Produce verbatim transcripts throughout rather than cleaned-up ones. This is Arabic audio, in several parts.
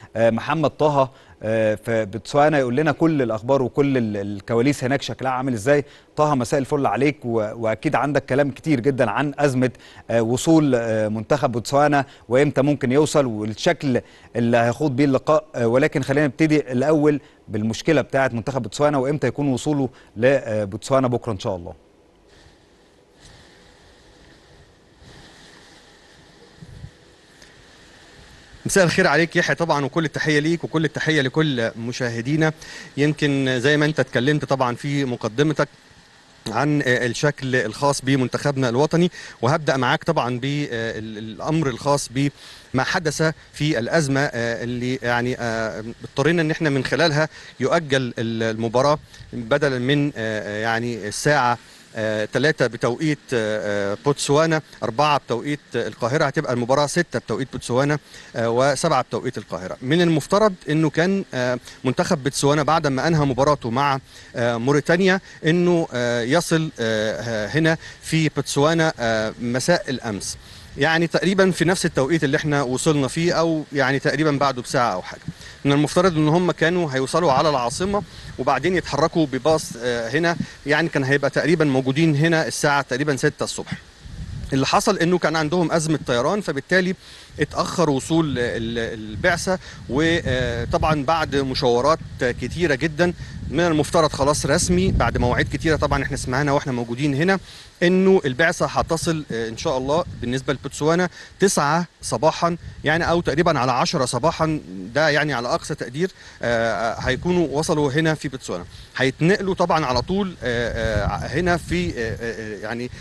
محمد طه في بوتسوانا يقول لنا كل الاخبار وكل الكواليس هناك شكلها عامل ازاي. طه مساء الفل عليك، واكيد عندك كلام كتير جدا عن ازمه وصول منتخب بوتسوانا وامتى ممكن يوصل والشكل اللي هيخوض بيه اللقاء، ولكن خلينا نبتدي الاول بالمشكله بتاعه منتخب بوتسوانا وامتى يكون وصوله لبوتسوانا بكره ان شاء الله. مساء الخير عليك يحيى طبعا، وكل التحيه ليك وكل التحيه لكل مشاهدينا. يمكن زي ما انت اتكلمت طبعا في مقدمتك عن الشكل الخاص بمنتخبنا الوطني، وهبدأ معاك طبعا بالأمر الخاص بما حدث في الأزمة اللي يعني اضطرينا ان احنا من خلالها يؤجل المباراة بدلا من يعني الساعة ثلاثة بتوقيت بوتسوانا، أربعة بتوقيت القاهرة، هتبقى المباراة ستة بتوقيت بوتسوانا وسبعة بتوقيت القاهرة. من المفترض أنه كان منتخب بوتسوانا بعد ما أنهى مباراته مع موريتانيا أنه يصل هنا في بوتسوانا مساء الأمس، يعني تقريبا في نفس التوقيت اللي احنا وصلنا فيه، أو يعني تقريبا بعده بساعة أو حاجة. من المفترض ان هم كانوا هيوصلوا على العاصمه وبعدين يتحركوا بباص هنا، يعني كان هيبقى تقريبا موجودين هنا الساعه تقريبا ستة الصبح. اللي حصل انه كان عندهم ازمه طيران، فبالتالي اتاخر وصول البعثه، وطبعا بعد مشاورات كتيره جدا من المفترض خلاص رسمي بعد مواعيد كتيره طبعا احنا سمعناها واحنا موجودين هنا انه البعثه هتصل ان شاء الله بالنسبه لبوتسوانا تسعة صباحا، يعني او تقريبا على عشرة صباحا، ده يعني على اقصى تقدير هيكونوا وصلوا هنا في بوتسوانا. هيتنقلوا طبعا على طول هنا في يعني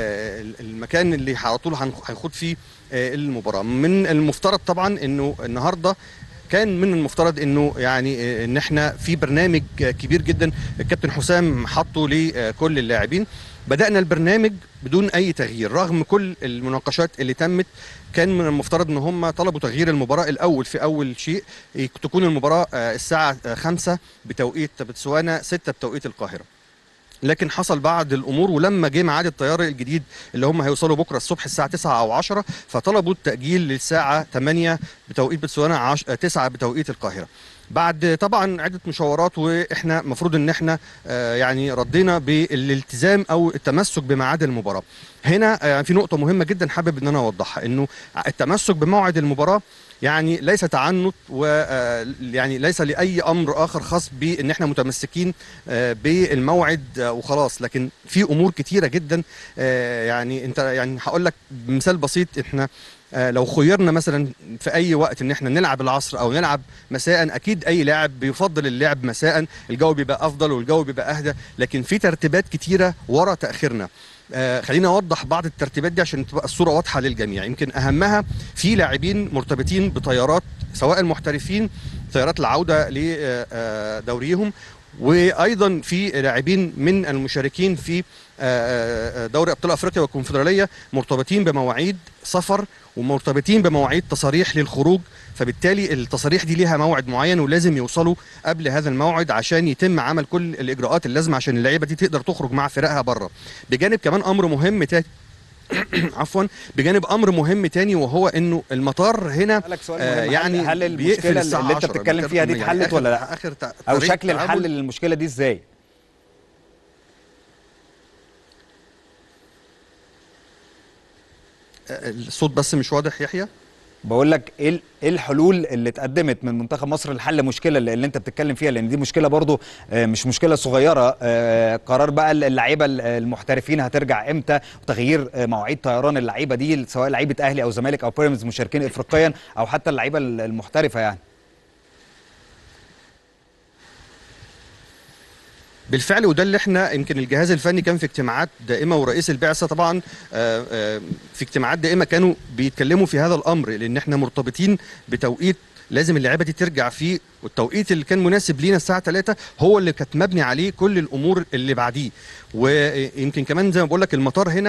المكان اللي على طول هيخوض فيه المباراه. من المفترض طبعا انه النهارده كان من المفترض انه يعني ان احنا في برنامج كبير جدا الكابتن حسام حطه لكل اللاعبين. بدأنا البرنامج بدون اي تغيير رغم كل المناقشات اللي تمت. كان من المفترض ان هم طلبوا تغيير المباراة الاول في اول شيء، تكون المباراة الساعة خمسة بتوقيت بوتسوانا ستة بتوقيت القاهرة، لكن حصل بعض الامور، ولما جه ميعاد الطيار الجديد اللي هم هيوصلوا بكره الصبح الساعه تسعة او عشرة، فطلبوا التاجيل للساعه ثمانية بتوقيت بوتسوانا تسعة بتوقيت القاهره. بعد طبعا عده مشاورات، واحنا المفروض ان احنا آه يعني ردينا بالالتزام او التمسك بميعاد المباراه. هنا آه في نقطه مهمه جدا حابب ان انا اوضحها، انه التمسك بموعد المباراه يعني ليس تعنت، ويعني ليس لاي امر اخر خاص بان احنا متمسكين بالموعد وخلاص، لكن في امور كتيره جدا. يعني انت يعني هقول لك بمثال بسيط، احنا لو خيرنا مثلا في اي وقت ان احنا نلعب العصر او نلعب مساء، اكيد اي لاعب بيفضل اللعب مساء، الجو بيبقى افضل والجو بيبقى اهدى، لكن في ترتيبات كتيره ورا تاخيرنا. آه خلينا اوضح بعض الترتيبات دي عشان تبقى الصوره واضحه للجميع. يمكن اهمها في لاعبين مرتبطين بطيارات سواء المحترفين طيارات العوده لدوريهم، وايضا في لاعبين من المشاركين في دوري ابطال افريقيا والكونفدراليه مرتبطين بمواعيد سفر ومرتبطين بمواعيد تصاريح للخروج، فبالتالي التصاريح دي ليها موعد معين ولازم يوصلوا قبل هذا الموعد عشان يتم عمل كل الاجراءات اللازمه عشان اللعيبه دي تقدر تخرج مع فرقها بره. بجانب كمان امر مهم تاني عفوا بجانب امر مهم تاني، وهو انه المطار هنا آه يعني هل المشكله اللي انت بتتكلم فيها دي اتحلت ولا لا؟ آخر او شكل الحل للمشكله دي ازاي؟ الصوت بس مش واضح يحيى. بقول لك ايه الحلول اللي اتقدمت من منتخب مصر لحل المشكله اللي انت بتتكلم فيها، لان دي مشكله برضو مش مشكله صغيره. قرار بقى اللعيبه المحترفين هترجع امتى، وتغيير مواعيد طيران اللعيبه دي سواء لعيبه اهلي او زمالك او بيراميدز مشاركين افريقيا، او حتى اللعيبه المحترفه يعني. بالفعل، وده اللي احنا يمكن الجهاز الفني كان في اجتماعات دائمه، ورئيس البعثه طبعا في اجتماعات دائمه كانوا بيتكلموا في هذا الامر، لان احنا مرتبطين بتوقيت لازم اللعيبه دي ترجع فيه، والتوقيت اللي كان مناسب لينا الساعه ثلاثة هو اللي كانت مبني عليه كل الامور اللي بعديه. ويمكن كمان زي ما بقول لك المطار هنا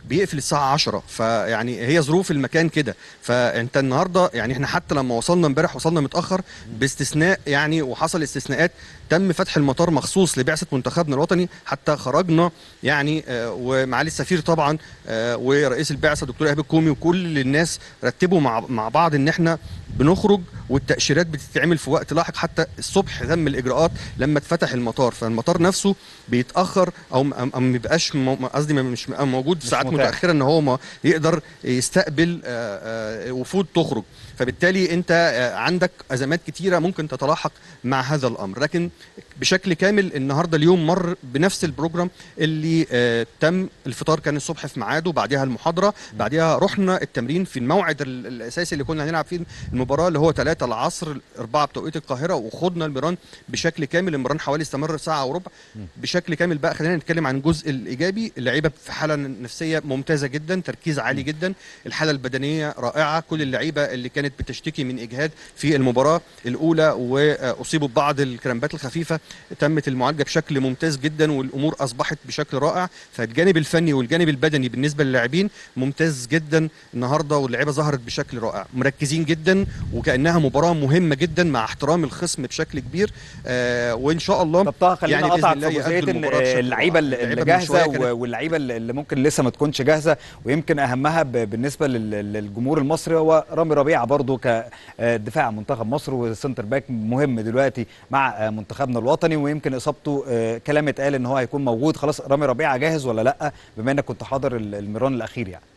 بيقفل الساعه عشرة، فيعني هي ظروف المكان كده. فانت النهارده يعني احنا حتى لما وصلنا امبارح وصلنا متاخر باستثناء يعني، وحصل استثناءات، تم فتح المطار مخصوص لبعثه منتخبنا الوطني حتى خرجنا يعني. آه ومعالي السفير طبعا آه ورئيس البعثه دكتور ايهاب الكومي وكل الناس رتبوا مع مع بعض ان احنا بنخرج، والتاشيرات بتتعمل في وقت لاحق. حتى الصبح تم الاجراءات لما اتفتح المطار، فالمطار نفسه بيتاخر او ما بيبقاش قصدي مش موجود في ساعات متاخره ان هو ما يقدر يستقبل آه آه وفود تخرج. فبالتالي انت عندك ازمات كتيره ممكن تتلاحق مع هذا الامر. لكن بشكل كامل النهارده اليوم مر بنفس البروجرام اللي آه تم. الفطار كان الصبح في ميعاده، بعدها المحاضره، بعدها رحنا التمرين في الموعد الاساسي اللي كنا هنلعب فيه المباراه اللي هو ثلاثة العصر أربعة بتوقيت القاهره، وخدنا الميران بشكل كامل. الميران حوالي استمر ساعه وربع بشكل كامل. بقى خلينا نتكلم عن الجزء الايجابي. اللعيبه في حاله نفسيه ممتازه جدا، تركيز عالي جدا، الحاله البدنيه رائعه. كل اللعيبه اللي كانت بتشتكي من اجهاد في المباراه الاولى واصيبوا ببعض الكرامبات الخفيفه تمت المعالجه بشكل ممتاز جدا، والامور اصبحت بشكل رائع. فالجانب الفني والجانب البدني بالنسبه للاعبين ممتاز جدا النهارده، واللعيبه ظهرت بشكل رائع، مركزين جدا وكانها مباراه مهمه جدا مع احترام الخصم بشكل كبير. آه وان شاء الله. طب طه خلينا يعني اقطعك في جزئيه ان اللعيبه اللي جاهزه واللعيبه اللي ممكن لسه ما تكونش جاهزه، ويمكن اهمها بالنسبه للجمهور المصري هو رامي ربيعه برضو كدفاع منتخب مصر وسنتر باك مهم دلوقتي مع منتخبنا الوطني. ويمكن اصابته كلام اتقال ان هو هيكون موجود خلاص. رامي ربيعه جاهز ولا لا بما انك كنت حاضر الميران الاخير؟ يعني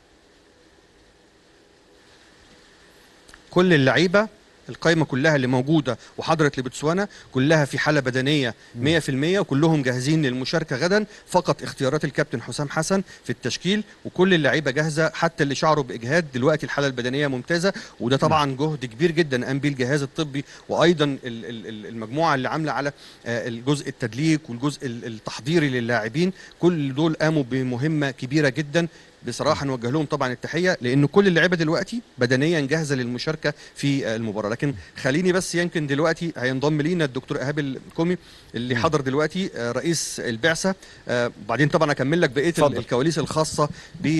كل اللعيبه القائمه كلها اللي موجوده وحضرت لبوتسوانا كلها في حاله بدنيه مية في المية، وكلهم جاهزين للمشاركه غدا. فقط اختيارات الكابتن حسام حسن في التشكيل، وكل اللعيبه جاهزه حتى اللي شعروا باجهاد دلوقتي الحاله البدنيه ممتازه. وده طبعا جهد كبير جدا قام بيه الجهاز الطبي، وايضا المجموعه اللي عامله على الجزء التدليك والجزء التحضيري للاعبين. كل دول قاموا بمهمه كبيره جدا بصراحه. نوجه لهم طبعا التحيه، لان كل اللعيبه دلوقتي بدنيا جاهزه للمشاركه في المباراه. لكن خليني بس يمكن دلوقتي هينضم لينا الدكتور ايهاب الكومي اللي حضر دلوقتي رئيس البعثه. وبعدين طبعا اكمل لك بقيه فضل. الكواليس الخاصه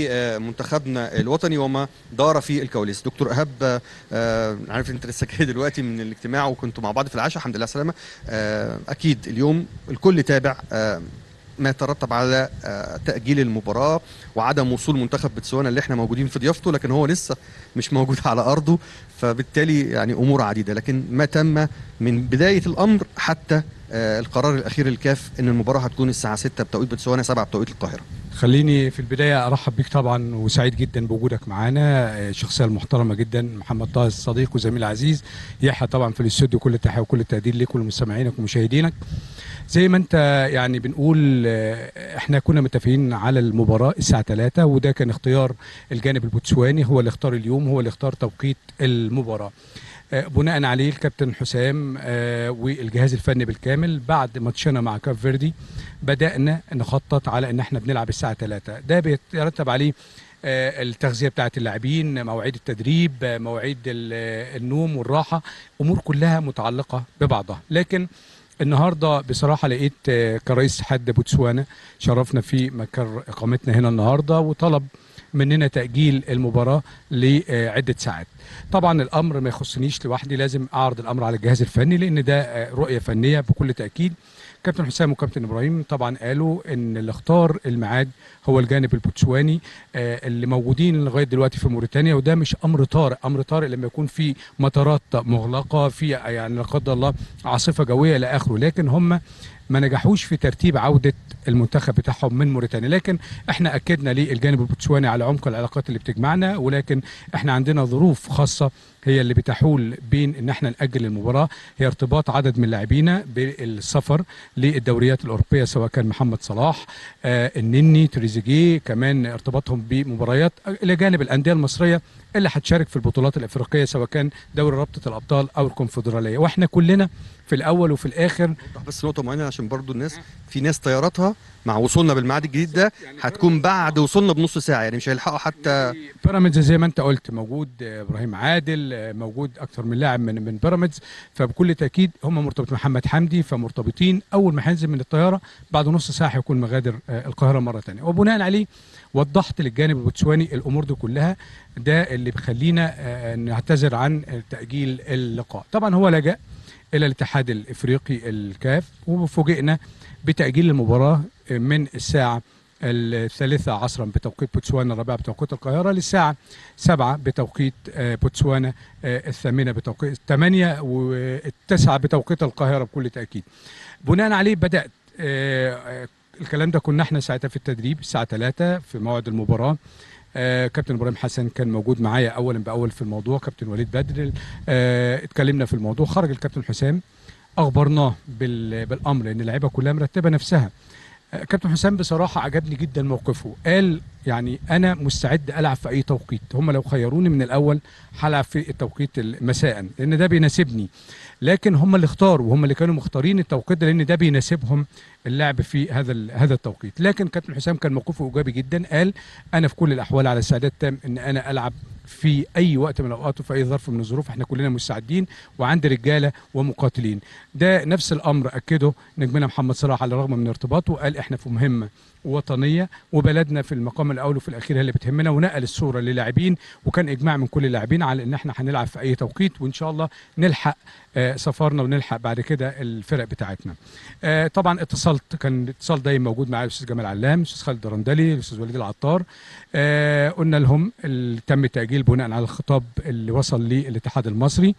بمنتخبنا الوطني وما دار في الكواليس. دكتور ايهاب، عارف انت لسه جاي دلوقتي من الاجتماع وكنتوا مع بعض في العشاء، الحمد لله سلامه. اكيد اليوم الكل تابع ما يترتب على تأجيل المباراة وعدم وصول منتخب بوتسوانا اللي احنا موجودين في ضيافته، لكن هو لسه مش موجود على أرضه. فبالتالي يعني أمور عديدة، لكن ما تم من بداية الأمر حتى القرار الأخير الكاف إن المباراة هتكون الساعة ستة بتوقيت بوتسوانا سبعة بتوقيت القاهرة. خليني في البداية أرحب بيك طبعا، وسعيد جدا بوجودك معانا. الشخصية المحترمة جدا محمد طه الصديق وزميل عزيز يحيى طبعا في الاستوديو. كل التحية وكل التقدير لك ولمستمعينك ومشاهدينك. زي ما انت يعني بنقول احنا كنا متفقين على المباراة الساعة ثلاثة، وده كان اختيار الجانب البوتسواني، هو اللي اختار اليوم، هو اللي اختار توقيت المباراة. بناء عليه الكابتن حسام والجهاز الفني بالكامل بعد ماتشنا مع كاب فيردي بدأنا نخطط على ان احنا بنلعب الساعة ثلاثة. ده بيترتب عليه التغذية بتاعة اللاعبين، مواعيد التدريب، مواعيد النوم والراحة، امور كلها متعلقة ببعضها. لكن النهارده بصراحه لقيت كرئيس اتحاد بوتسوانا شرفنا في مقر اقامتنا هنا النهارده، وطلب مننا تاجيل المباراه لعده ساعات. طبعا الامر ما يخصنيش لوحدي، لازم اعرض الامر على الجهاز الفني لان ده رؤيه فنيه بكل تاكيد. كابتن حسام وكابتن ابراهيم طبعا قالوا ان اللي اختار الميعاد هو الجانب البوتسواني اللي موجودين لغايه دلوقتي في موريتانيا، وده مش امر طارئ. امر طارئ لما يكون في مطارات مغلقه، في يعني لا قدر الله عاصفه جويه الى اخره، لكن هم ما نجحوش في ترتيب عوده المنتخب بتاعهم من موريتانيا. لكن احنا اكدنا للجانب البوتسواني على عمق العلاقات اللي بتجمعنا، ولكن احنا عندنا ظروف خاصه هي اللي بتحول بين ان احنا ناجل المباراه، هي ارتباط عدد من لاعبينا بالسفر للدوريات الاوروبيه، سواء كان محمد صلاح، آه النني، تريزيجيه، كمان ارتباطهم بمباريات الى جانب الانديه المصريه اللي هتشارك في البطولات الافريقيه، سواء كان دوري رابطه الابطال او الكونفدراليه. واحنا كلنا في الاول وفي الاخر. بس نقطه معينه عشان برضو الناس، في ناس طياراتها مع وصولنا بالميعاد الجديد ده هتكون بعد وصولنا بنص ساعه، يعني مش هيلحقوا حتى. بيراميدز زي ما انت قلت موجود ابراهيم عادل، موجود اكثر من لاعب من من بيراميدز، فبكل تاكيد هم مرتبط محمد حمدي، فمرتبطين اول ما هينزل من الطياره بعد نص ساعه هيكون مغادر القاهره مره ثانيه. وبناء عليه وضحت للجانب البوتسواني الامور دي كلها، ده اللي بيخلينا نعتذر عن تاجيل اللقاء. طبعا هو لجأ الى الاتحاد الافريقي الكاف، وفوجئنا بتاجيل المباراه من الساعه الثالثة عصرا بتوقيت بوتسوانا، الرابعة بتوقيت القاهرة، للساعة سبعة بتوقيت بوتسوانا، الثامنة بتوقيت الثمانية، والتسعة بتوقيت القاهرة بكل تأكيد. بناء عليه بدأت الكلام ده، كنا احنا ساعتها في التدريب الساعة ثلاثة في موعد المباراة. آه كابتن ابراهيم حسن كان موجود معايا اولا باول في الموضوع، كابتن وليد بدر، آه اتكلمنا في الموضوع. خرج الكابتن حسام اخبرناه بالامر ان اللعيبه كلها مرتبه نفسها. آه كابتن حسام بصراحه عجبني جدا موقفه، قال يعني انا مستعد العب في اي توقيت، هم لو خيروني من الاول هلعب في التوقيت مساء لان ده بيناسبني، لكن هم اللي اختاروا وهم اللي كانوا مختارين التوقيت ده لان ده بيناسبهم اللعب في هذا هذا التوقيت. لكن كابتن حسام كان موقفه ايجابي جدا، قال انا في كل الاحوال على استعداد تام ان انا العب في اي وقت من الاوقات وفي اي ظرف من الظروف، احنا كلنا مستعدين وعندي رجاله ومقاتلين. ده نفس الامر اكده نجمنا محمد صلاح على الرغم من ارتباطه، قال احنا في مهمه وطنيه وبلدنا في المقام الاول وفي الاخير هي اللي بتهمنا، ونقل الصوره للاعبين، وكان اجماع من كل اللاعبين على ان احنا هنلعب في اي توقيت، وان شاء الله نلحق آه سفرنا ونلحق بعد كده الفرق بتاعتنا. آه طبعا اتصلت، كان اتصال دايما موجود معايا الاستاذ جمال علام، الاستاذ خالد درندلي، الاستاذ وليد العطار. آه قلنا لهم تم التاجيل بناء على الخطاب اللي وصل للاتحاد المصري،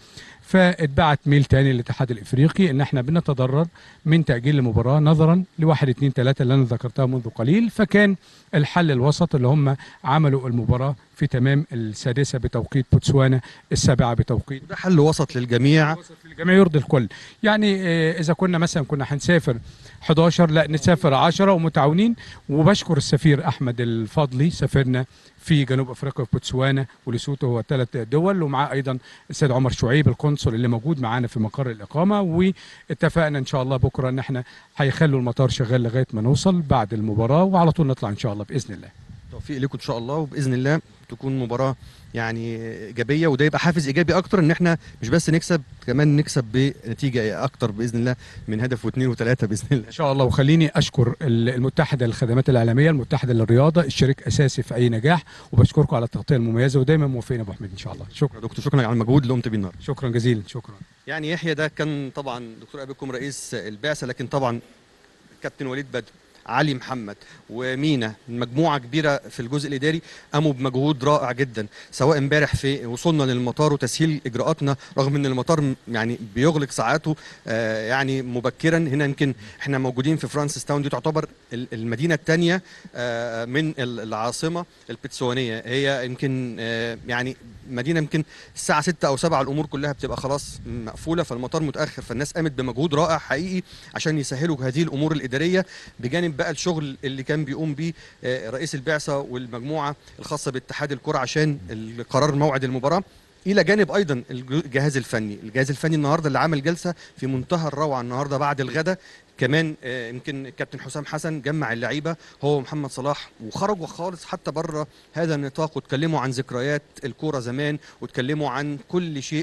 فاتبعت ميل تاني للاتحاد الافريقي ان احنا بنتضرر من تاجيل المباراه نظرا لواحد اثنين ثلاثه اللي انا ذكرتها منذ قليل. فكان الحل الوسط اللي هم عملوا المباراه في تمام السادسه بتوقيت بوتسوانا، السابعه بتوقيت. ده حل وسط للجميع، وسط للجميع يرضي الكل. يعني اذا كنا مثلا كنا هنسافر حداشر، لا نسافر عشرة ومتعاونين. وبشكر السفير احمد الفضلي، سافرنا في جنوب افريقيا في بوتسوانا وليسوتو، هو ثلاث دول، ومعاه ايضا السيد عمر شعيب القنصل اللي موجود معانا في مقر الاقامه. واتفقنا ان شاء الله بكره ان احنا هيخلوا المطار شغال لغايه ما نوصل بعد المباراه، وعلى طول نطلع ان شاء الله باذن الله. توفيق لكم ان شاء الله، وباذن الله تكون مباراه يعني ايجابيه، وده يبقى حافز ايجابي اكتر ان احنا مش بس نكسب، كمان نكسب بنتيجه اكتر باذن الله من هدف واثنين وثلاثه باذن الله ان شاء الله. وخليني اشكر المتحده للخدمات الاعلاميه، المتحده للرياضه، الشريك اساسي في اي نجاح، وبشكركم على التغطيه المميزه ودايما موفقين ابو حميد ان شاء الله. شكرا دكتور، شكرا على المجهود اللي قمت بيه النهارده. شكرا جزيلا. شكرا. يعني يحيى ده كان طبعا دكتور ابيكم رئيس البعثه، لكن طبعا كابتن وليد بدر، علي محمد، ومينا، مجموعه كبيره في الجزء الاداري قاموا بمجهود رائع جدا، سواء امبارح في وصولنا للمطار وتسهيل اجراءاتنا رغم ان المطار يعني بيغلق ساعاته آه يعني مبكرا. هنا يمكن احنا موجودين في فرانسيس تاون، دي تعتبر المدينه الثانيه آه من العاصمه البتسوانيه، هي يمكن آه يعني مدينه يمكن الساعه ستة او سبعة الامور كلها بتبقى خلاص مقفوله، فالمطار متاخر، فالناس قامت بمجهود رائع حقيقي عشان يسهلوا هذه الامور الاداريه، بجانب بقى الشغل اللي كان بيقوم بيه رئيس البعثه والمجموعه الخاصه باتحاد الكره عشان قرار موعد المباراه، الى جانب ايضا الجهاز الفني. الجهاز الفني النهارده اللي عمل جلسه في منتهى الروعه النهارده بعد الغداء، كمان يمكن الكابتن حسام حسن جمع اللعيبه هو ومحمد صلاح، وخرجوا خالص حتى بره هذا النطاق، واتكلموا عن ذكريات الكوره زمان، واتكلموا عن كل شيء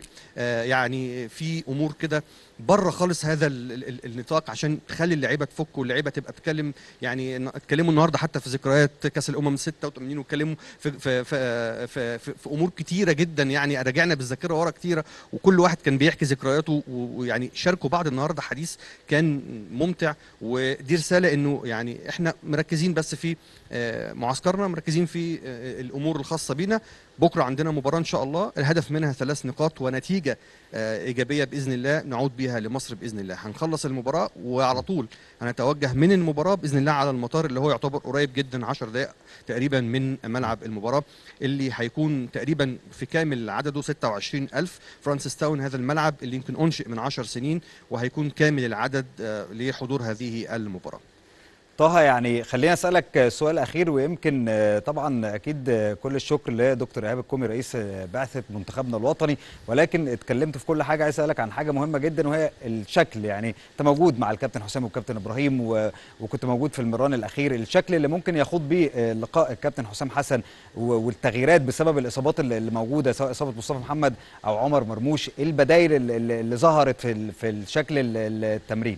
يعني في امور كده بره خالص هذا النطاق عشان تخلي اللعيبه تفك واللعيبه تبقى تتكلم. يعني اتكلموا النهارده حتى في ذكريات كاس الامم ستة وثمانين، واتكلموا في في في, في, في, في امور كتيره جدا، يعني رجعنا بالذاكره ورا كتيره، وكل واحد كان بيحكي ذكرياته، ويعني شاركوا بعض النهارده حديث كان ممتع. ودي رساله انه يعني احنا مركزين بس في معسكرنا، مركزين في الامور الخاصه بينا. بكره عندنا مباراه ان شاء الله الهدف منها ثلاث نقاط ونتيجه ايجابيه باذن الله نعود بيها لمصر باذن الله. هنخلص المباراه وعلى طول هنتوجه من المباراه باذن الله على المطار اللي هو يعتبر قريب جدا عشر دقائق تقريبا من ملعب المباراه، اللي هيكون تقريبا في كامل عدده ستة وعشرين ألف. فرانسيس تاون هذا الملعب اللي يمكن انشئ من عشر سنين، وهيكون كامل العدد لحضور هذه المباراه. طه، يعني خليني اسالك سؤال اخير، ويمكن طبعا اكيد كل الشكر لدكتور ايهاب الكومي رئيس بعثه منتخبنا الوطني، ولكن اتكلمت في كل حاجه. عايز اسالك عن حاجه مهمه جدا وهي الشكل. يعني انت موجود مع الكابتن حسام والكابتن ابراهيم و... وكنت موجود في المران الاخير، الشكل اللي ممكن يخوض بيه لقاء الكابتن حسام حسن والتغييرات بسبب الاصابات اللي موجوده، سواء اصابه مصطفى محمد او عمر مرموش، ايه البدائل اللي, اللي ظهرت في ال... في الشكل التمرين؟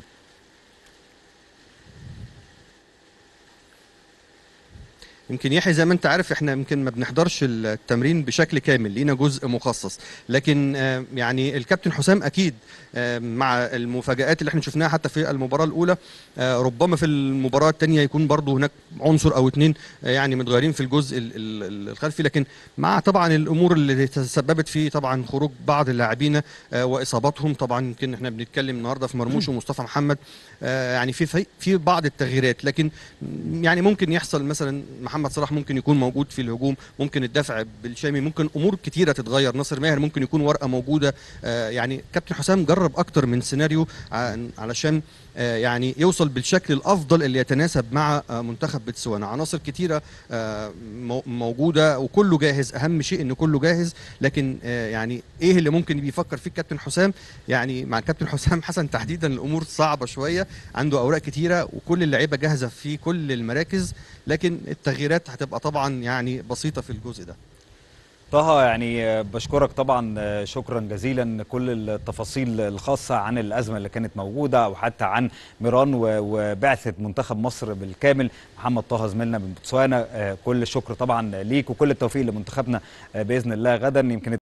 يمكن يحيى زي ما انت عارف احنا يمكن ما بنحضرش التمرين بشكل كامل، لينا جزء مخصص، لكن يعني الكابتن حسام اكيد مع المفاجآت اللي احنا شفناها حتى في المباراة الأولى، ربما في المباراة الثانية يكون برضو هناك عنصر أو اتنين يعني متغيرين في الجزء الخلفي، لكن مع طبعا الأمور اللي تسببت في طبعا خروج بعض اللاعبين وإصاباتهم، طبعا يمكن احنا بنتكلم النهارده في مرموش ومصطفى محمد، يعني في في بعض التغييرات، لكن يعني ممكن يحصل مثلا محمد صلاح ممكن يكون موجود في الهجوم، ممكن الدفع بالشامي، ممكن امور كتيره تتغير، ناصر ماهر ممكن يكون ورقه موجوده. آه يعني كابتن حسام جرب اكتر من سيناريو علشان آه يعني يوصل بالشكل الافضل اللي يتناسب مع آه منتخب بتسوانا. عناصر كتيره آه موجوده وكله جاهز، اهم شيء ان كله جاهز، لكن آه يعني ايه اللي ممكن بيفكر فيه الكابتن حسام؟ يعني مع الكابتن حسام حسن تحديدا الامور صعبه شويه، عنده اوراق كتيره وكل اللعيبه جاهزه في كل المراكز، لكن التغييرات هتبقى طبعا يعني بسيطه في الجزء ده. طه، يعني بشكرك طبعا شكرا جزيلا، كل التفاصيل الخاصه عن الازمه اللي كانت موجوده او حتى عن ميران وبعثه منتخب مصر بالكامل. محمد طه زميلنا من بوتسوانا، كل الشكر طبعا ليك وكل التوفيق لمنتخبنا باذن الله غدا. يمكن